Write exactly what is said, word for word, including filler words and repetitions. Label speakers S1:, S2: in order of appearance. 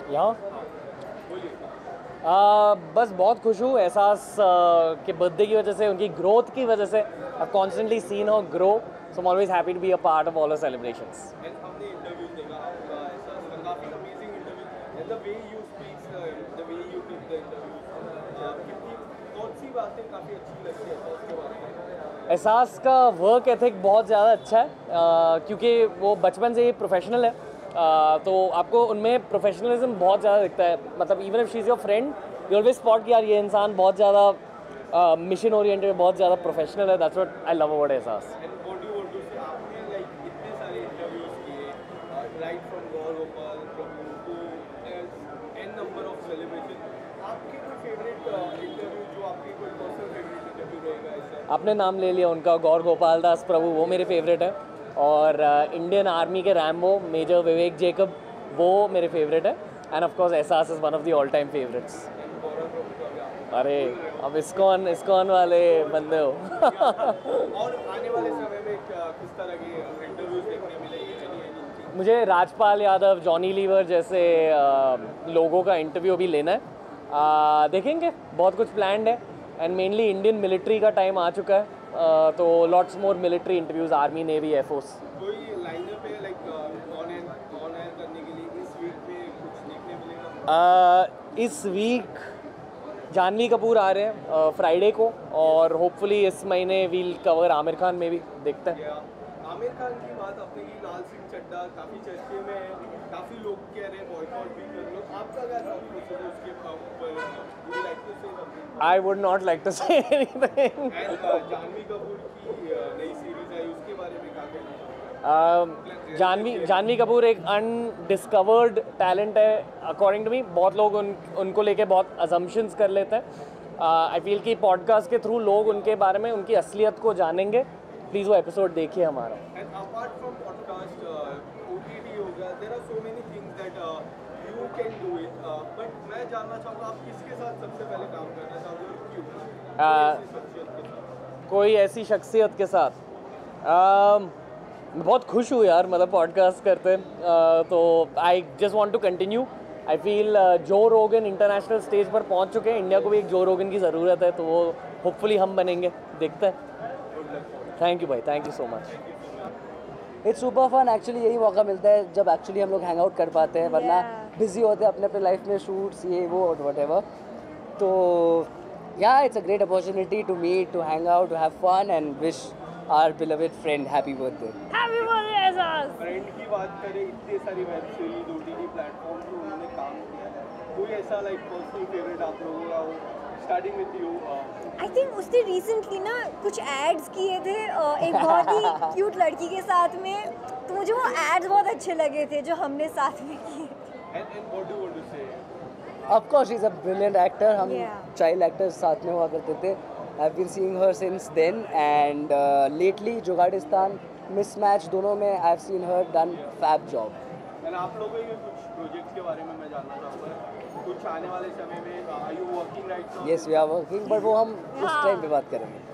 S1: यहाँ आ, बस बहुत खुश हूँ एहसास के बर्थडे की वजह से, उनकी ग्रोथ की वजह से। I constantly seen her grow, so I am always happy to be a part of all her celebrations.
S2: हमने इंटरव्यूज देखा आपका, ऐसा काफी amazing interview, the way you speak, the way you give the interviews, कितनी बहुत सी बातें काफी अच्छी लगती है उसके बारे में।
S1: एहसास का वर्क एथिक बहुत ज़्यादा अच्छा है, आ, क्योंकि वो बचपन से ही प्रोफेशनल है। आ, तो आपको उनमें प्रोफेशनलिज्म बहुत ज़्यादा दिखता है। मतलब even if she is your friend, you always spot कि यार ये इंसान बहुत ज़्यादा मिशन ओरिएंटेड, बहुत ज़्यादा प्रोफेशनल है। That's what I love about Ehsaas.
S2: And what do want to say, आपने लाइक इतने सारे इंटरव्यूज किए, right from Gaur Gopal Prabhu to an number of celebration, आपके कोई फेवरेट इंटरव्यू जो आपकी कोई पर्सनल फेवरेट इंटरव्यू रहेगा ऐसा?
S1: आपने नाम ले लिया उनका, गौर गोपाल दास प्रभु, वो मेरे फेवरेट है। और इंडियन uh, आर्मी के रैम्बो मेजर विवेक जेकब, वो मेरे फेवरेट है। And of course Ehsaas is one of the all time favourites. अरे अब इस्कॉन इस्कॉन वाले बंदे हो।
S2: और आने वाले समय में किस तरह के इंटरव्यूज देखने मिलेंगे?
S1: मुझे राजपाल यादव, जॉनी लीवर जैसे uh, लोगों का इंटरव्यू भी लेना है। uh, देखेंगे, बहुत कुछ प्लान्ड है। एंड मेनली इंडियन मिलिट्री का टाइम आ चुका है, uh, तो lots more military interviews, army, navy, air force.
S2: कोई लाइनअप है like on air on air करने के लिए इस वीक में कुछ देखने मिलेगा?
S1: uh, इस वीक जानवी कपूर आ रहे हैं फ्राइडे को, और होपफुली इस महीने वील कवर आमिर खान में भी, देखते हैं।
S2: आमिर खान की बात आपने की, लाल सिंह चड्ढा काफ़ी चर्चे में है, काफ़ी लोग कह रहे हैं बॉयकॉट भी कर लो, आपका क्या थॉट है उसके ऊपर? Would like to say something?
S1: I would not like to say anything.
S2: Janhvi Kapoor की नई सीरीज आई, उसके बारे में क्या कहना?
S1: जानवी जानवी कपूर एक अनडिस्कवर्ड टैलेंट है अकॉर्डिंग टू मी। बहुत लोग उन उनको लेके बहुत अजम्पशंस कर लेते हैं। आई फील कि पॉडकास्ट के थ्रू लोग उनके बारे में, उनकी असलियत को जानेंगे। प्लीज़ वो एपिसोड देखिए हमारा।
S2: And apart from podcast, OTT हो गया, there are so many things that you can do it, but मैं जानना चाहूँगा आप किसके साथ सबसे पहले काम करना चाहोगे और क्यों?
S1: कोई ऐसी शख्सियत के साथ? uh, मैं बहुत खुश हूँ यार, मतलब पॉडकास्ट करते हैं, uh, तो I just want to continue. I feel जो रोगन इंटरनेशनल स्टेज पर पहुँच चुके हैं, इंडिया को भी एक जो रोगन की ज़रूरत है, तो वो होपफुली हम बनेंगे, देखते हैं। थैंक यू भाई, thank you so much.
S3: It's super fun actually, यही मौका मिलता है जब एक्चुअली हम लोग हैंग आउट कर पाते हैं, वरना बिजी होते हैं अपने अपने लाइफ में, शूट्स ये वो वट एवर। तो yeah it's a great opportunity to meet, to hang out, to have fun and wish our beloved friend happy birthday.
S4: Happy birthday Ehsaas.
S2: Friend की बात करें, इतने सारी वेब सीरीज ओटीटी प्लेटफॉर्म पे उन्होंने काम किया है, कोई ऐसा लाइक पर्सनल फेवरेट आप लोगों का हो? Starting with you.
S4: I think उसने रिसेंटली ना कुछ एड्स किए थे एक बहुत ही क्यूट लड़की के साथ में, तो मुझे वो एड्स बहुत अच्छे लगे थे जो हमने साथ में किए थे।
S2: And and what do want to say?
S3: Of course she is a brilliant actor, हम
S4: Yeah.
S3: चाइल्ड एक्टर्स साथ में हुआ करते थे। I have been seeing her since then and lately Jugaadistan, Mismatch, दोनों में I have seen her done fab job.
S2: And आप लोगों के कुछ प्रोजेक्ट्स के बारे में मैं जानना चाहूँगा, कुछ आने वाले समय में, are you working right now?
S3: Yes we are working, but वो हम उस टाइम पे बात करेंगे।